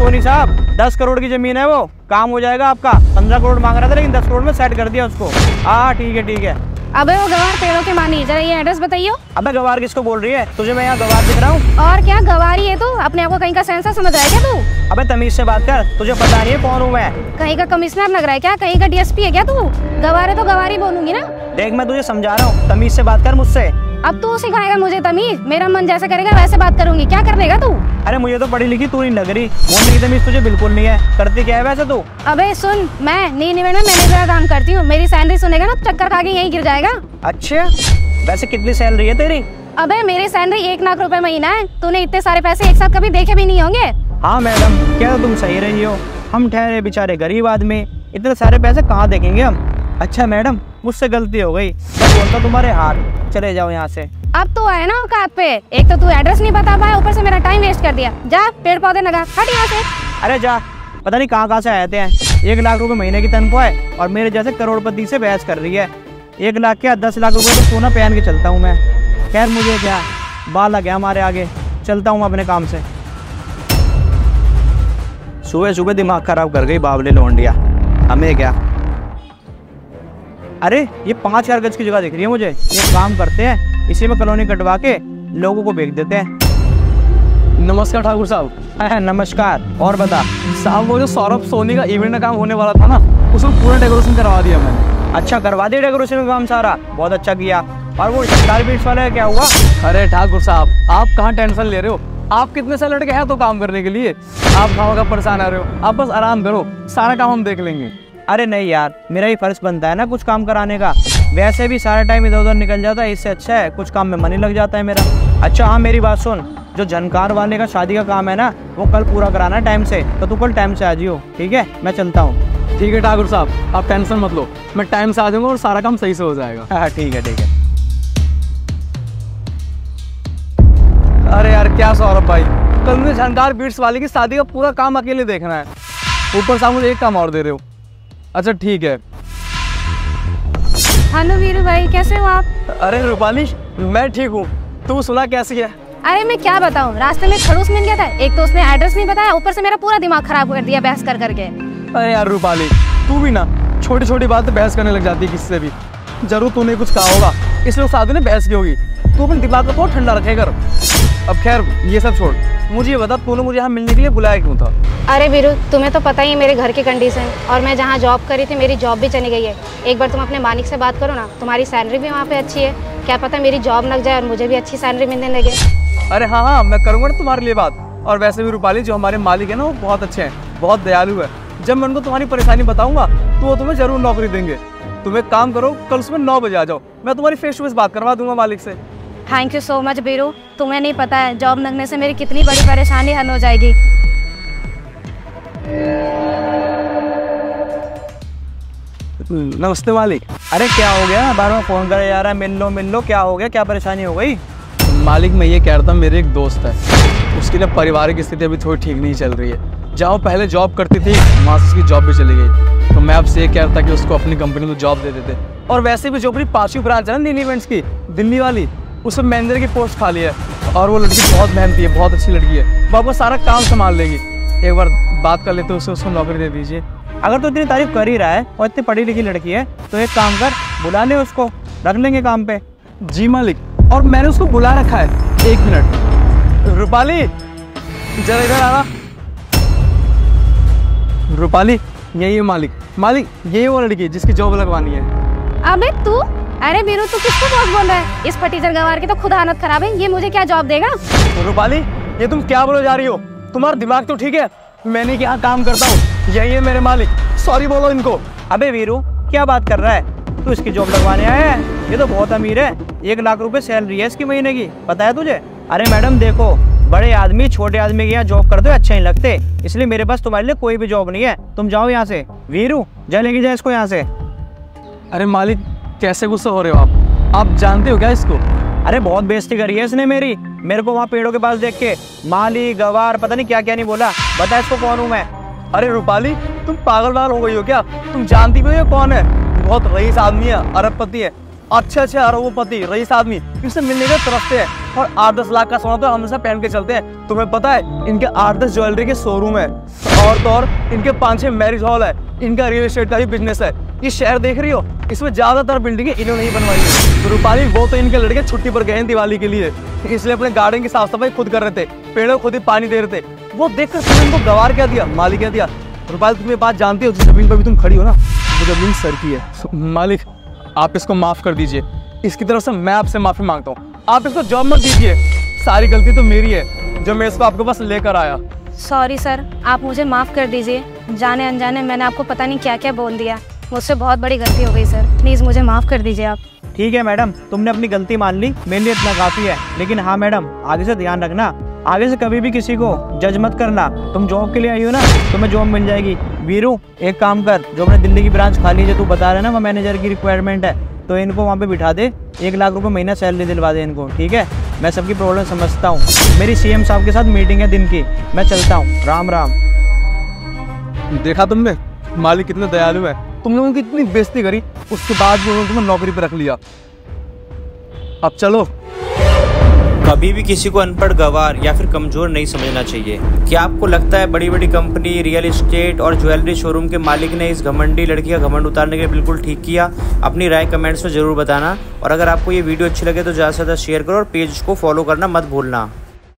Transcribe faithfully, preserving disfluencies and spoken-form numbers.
सोनी साहब, दस करोड़ की जमीन है वो, काम हो जाएगा आपका। पंद्रह करोड़ मांग रहा था लेकिन दस करोड़ में सेट कर दिया उसको। हाँ ठीक है ठीक है। अबे वो गवार पेड़ों के मानी, जरा ये एड्रेस बताइए। अबे गवार किसको बोल रही है? तुझे मैं यहाँ गवार दिख रहा हूँ? और क्या गवार ही है तू? अपने आप को कहीं का सेंसर समझ रहा है क्या तू? अबे तमीज से बात कर, तुझे पता नहीं है कौन हूँ मैं? कहीं का कमिश्नर लग रहा है क्या? कहीं का डीएसपी है क्या तू? गवार है तो गवार ही बोलूंगी ना। देख मैं तुझे समझा रहा हूँ, तमीज से बात कर मुझसे। अब तू सिखाएगा मुझे तमीज? मेरा मन जैसे करेगा वैसे बात करूंगी, क्या कर देगा तू? अरे मुझे तो पढ़ी लिखी तू नहीं लग रही, बोलने की तमीज तुझे बिल्कुल नहीं है। करती क्या है वैसे तू? अबे सुन, मैं नी में मैनेजर का काम करती हूँ। मेरी सैलरी सुनेगा ना चक्कर खा के यहीं गिर जाएगा। अच्छा, वैसे कितनी सैलरी है तेरी? अबे मेरी सैलरी एक लाख रुपए महीना है। तूने इतने सारे पैसे एक साथ कभी देखे भी नहीं होंगे। हाँ मैडम, क्या तुम सही रही हो, हम ठहरे बेचारे गरीब आदमी, इतने सारे पैसे कहाँ देखेंगे हम। अच्छा मैडम, मुझसे गलती हो गई, मैं बोलता तुम्हारे हाथ, चले जाओ यहाँ से। अब तो आए ना औकात पे, एक तो तू एड्रेस नहीं बता पाया, ऊपर से मेरा टाइम वेस्ट कर दिया। जा पेड़ पौधे लगा, हट यहाँ से। अरे जा, पता नहीं कहाँ कहाँ से आते हैं। एक लाख रुपए महीने की तनख्वाह है और मेरे जैसे करोड़पति से बहस कर रही है। एक लाख क्या दस लाख रुपए तो सोना पहन के चलता हूँ मैं। खैर मुझे क्या, बाल आ गया हमारे आगे, चलता हूँ अपने काम से। सुबह सुबह दिमाग खराब कर गई बावले लौंडिया, हमें क्या। अरे ये पाँच हजार गज की जगह दिख रही है मुझे, ये काम करते हैं, इसी में कॉलोनी कटवा के लोगों को बेच देते हैं। नमस्कार ठाकुर साहब। है नमस्कार, और बता। साहब वो जो सौरभ सोनी का इवेंट का काम होने वाला था ना, उसमें पूरा डेकोरेशन करवा दिया मैंने। अच्छा करवा दिया डेकोरेशन का काम सारा, बहुत अच्छा किया। और वो सरकारी बीट्स वाला क्या हुआ? अरे ठाकुर साहब, आप कहाँ टेंशन ले रहे हो? आप कितने साल लड़के हैं तो काम करने के लिए, आप गाँव का परेशान आ रहे हो। आप बस आराम करो, सारा काम हम देख लेंगे। अरे नहीं यार, मेरा ही फर्ज बनता है ना कुछ काम कराने का। वैसे भी सारा टाइम इधर उधर निकल जाता है, इससे अच्छा है कुछ काम में मन ही लग जाता है मेरा। अच्छा हाँ मेरी बात सुन, जो जानकार वाले का शादी का काम है ना, वो कल पूरा कराना टाइम से, तो तू कल टाइम से आ जियो, ठीक है? मैं चलता हूँ। ठीक है ठाकुर साहब, आप टेंशन मत लो, मैं टाइम से आ जाऊँगा और सारा काम सही से हो जाएगा। हाँ ठीक है ठीक है। अरे यार क्या सौरभ भाई, कल मुझे जानकार बीट्स वाले की शादी का पूरा काम अकेले देखना है, ऊपर से मुझे एक काम और दे रहे हो। अच्छा ठीक है। हेलो वीरू भाई, कैसे हो आप? अरे रूपाली, मैं ठीक हूँ, तू सुना कैसी है? अरे मैं क्या बताऊँ, रास्ते में खड़ूस मिल गया था, एक तो उसने एड्रेस नहीं बताया, ऊपर से मेरा पूरा दिमाग खराब कर दिया बहस कर करके। अरे यार रूपाली, तू भी ना छोटी छोटी बात पे बहस करने लग जाती है किसी से भी। जरूर तूने कुछ कहा होगा इसलिए शादी ने बहस की होगी, तू अपने दिमाग को बहुत ठंडा रखे कर। अब खैर ये सब छोड़, मुझे ये बता तूने मुझे यहाँ मिलने के लिए बुलाया क्यों था? अरे वीरू, तुम्हें तो पता ही है मेरे घर की कंडीशन, और मैं जहाँ जॉब करी थी मेरी जॉब भी चली गई है। एक बार तुम अपने मालिक से बात करो ना, तुम्हारी सैलरी भी वहाँ पे अच्छी है, क्या पता मेरी जॉब लग जाए और मुझे भी अच्छी सैलरी मिलने लगे। अरे हाँ हाँ, मैं करूँगा ना तुम्हारे लिए बात। और वैसे भी रूपाली, जो हमारे मालिक है ना, वो बहुत अच्छे हैं, बहुत दयालु है। जब मैं उनको तुम्हारी परेशानी बताऊंगा तो वो तुम्हें जरूर नौकरी देंगे। तुम एक काम करो, कल सुबह नौ बजे आ जाओ, मैं तुम्हारी फेस टू फेस बात करवा दूंगा मालिक से। Thank you so much Veeru, तुम्हें नहीं पता है जॉब लगने से मेरी कितनी बड़ी परेशानी हल हो जाएगी। नमस्ते मालिक। अरे क्या हो गया, बार बार फोन करे जा रहा है, मिल लो मिल लो, क्या हो गया, क्या परेशानी हो गई? मालिक मैं ये कह रहा था, मेरे एक दोस्त है, उसकी ना पारिवारिक स्थिति अभी थोड़ी ठीक नहीं चल रही है। जहाँ वो पहले जॉब करती थी वहाँ से उसकी जॉब भी चली गई, तो मैं आपसे ये कह रहा था कि उसको अपनी कंपनी में जॉब दे देते। और वैसे भी जो अपनी पांचवी ब्रांच है ना नीली इवेंट्स की, दिल्ली वाली, उसमें मैनेजर की पोस्ट खाली है। और वो लड़की बहुत मेहनती है, बहुत अच्छी लड़की है, वो आपको सारा काम संभाल लेगी। एक बार बात कर लेते उससे, उसको नौकरी दे दीजिए। अगर तो इतनी तारीफ कर ही रहा है और इतनी पढ़ी लिखी लड़की है, तो एक काम कर, बुला ले उसको, रख लेंगे काम पे। जी मालिक, और मैंने उसको बुला रखा है। एक मिनट रूपाली, जरा इधर आना। रूपाली, यही है मालिक। मालिक यही वो लड़की जिसकी जॉब लगवानी है। अबे तू, अरे वीरू तू किसको बहुत बोल रहा है? इस फटीचर गवार की तो खुद हालत खराब है, ये मुझे क्या जॉब देगा? रूपाली, ये तुम क्या बोलो जा रही हो? तुम्हारा दिमाग तो ठीक है? मैंने यहाँ काम करता हूँ, यही है मेरे मालिक, सॉरी बोलो इनको। अबे वीरू क्या बात कर रहा है, तू इसकी जॉब लगवाने आया है? ये तो बहुत अमीर है, एक लाख रुपए सैलरी है इसकी महीने की, पता है तुझे? अरे मैडम देखो, बड़े आदमी छोटे आदमी के यहाँ जॉब करते अच्छे नहीं लगते, इसलिए मेरे पास तुम्हारे लिए कोई भी जॉब नहीं है, तुम जाओ यहाँ से। वीरू जा लेके जाए इसको यहाँ से। अरे मालिक कैसे गुस्सा हो रहे हो आप? आप जानते हो क्या इसको? अरे बहुत बेइज्जती करी है इसने मेरी, मेरे को वहाँ पेड़ों के पास देख के माली गवार पता नहीं क्या क्या नहीं बोला। बता इसको कौन हूँ मैं? अरे रूपाली, तुम पागल वागल हो गई हो क्या? तुम जानती भी हो ये कौन है? बहुत रईस आदमी है, अरबपति है, अच्छे अच्छे अरबपति रईस आदमी, इससे मिलने के तरफते है। और आठ दस लाख का सोना तो हमेशा पहन के चलते हैं। तुम्हें पता है इनके आठ दस ज्वेलरी के शोरूम है, और तो और इनके पाँच छह मैरिज हॉल है, इनका रियल एस्टेट का भी बिजनेस है। ये शहर देख रही हो, इसमें ज्यादातर बिल्डिंगें इन्होंने ही बनवाई है। तो रूपाली वो तो इनके लड़के छुट्टी पर गए हैं दिवाली के लिए, इसलिए अपने गार्डन की साफ सफाई खुद कर रहे थे, पेड़ों खुद ही पानी दे रहे थे। वो देखकर तुमने इनको गवार क्या दिया, मालिक क्या दिया। रूपाली तुम ये बात जानती हो, जिस जमीन पर भी तुम खड़ी हो ना, वो जमीन सर की है। मालिक आप इसको माफ कर दीजिए, इसकी तरफ से मैं आपसे माफी मांगता हूँ। आप इसको जॉब मत दीजिए, सारी गलती तो मेरी है जो मैं इसको आपके पास लेकर आया। सॉरी सर, आप मुझे माफ़ कर दीजिए। जाने अनजाने मैंने आपको पता नहीं क्या क्या बोल दिया, मुझसे बहुत बड़ी गलती हो गई सर, प्लीज़ मुझे माफ़ कर दीजिए आप। ठीक है मैडम, तुमने अपनी गलती मान ली, मेरे लिए इतना काफ़ी है। लेकिन हाँ मैडम, आगे से ध्यान रखना, आगे से कभी भी किसी को जज मत करना। तुम जॉब के लिए आई हो ना, तुम्हें जॉब मिल जाएगी। वीरू एक काम कर, जो अपने दिल्ली की ब्रांच खाली है, जो तू बता रहा है ना, वो मैनेजर की रिक्वायरमेंट है, तो इनको वहाँ पे बिठा दे, एक लाख रुपए महीना सैलरी दिलवा दे इनको, ठीक है। मैं सबकी प्रॉब्लम समझता हूँ, मेरी सीएम साहब के साथ मीटिंग है दिन की, मैं चलता हूँ, राम राम। देखा तुमने मालिक कितने दयालु है, तुमने उनकी इतनी बेइज्जती करी, उसके बाद भी उन्होंने तुम्हें नौकरी पे रख लिया। अब चलो। कभी भी किसी को अनपढ़, गवार या फिर कमजोर नहीं समझना चाहिए। क्या आपको लगता है बड़ी बड़ी कंपनी, रियल एस्टेट और ज्वेलरी शोरूम के मालिक ने इस घमंडी लड़की का घमंड उतारने के लिए बिल्कुल ठीक किया? अपनी राय कमेंट्स में जरूर बताना, और अगर आपको ये वीडियो अच्छी लगे तो ज़्यादा से ज़्यादा शेयर करो और पेज को फॉलो करना मत भूलना।